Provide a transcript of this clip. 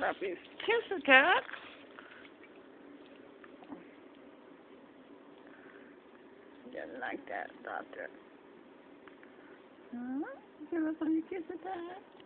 Scrappy's kiss attack. Didn't like that, doctor. Huh? Give us on your kiss attack.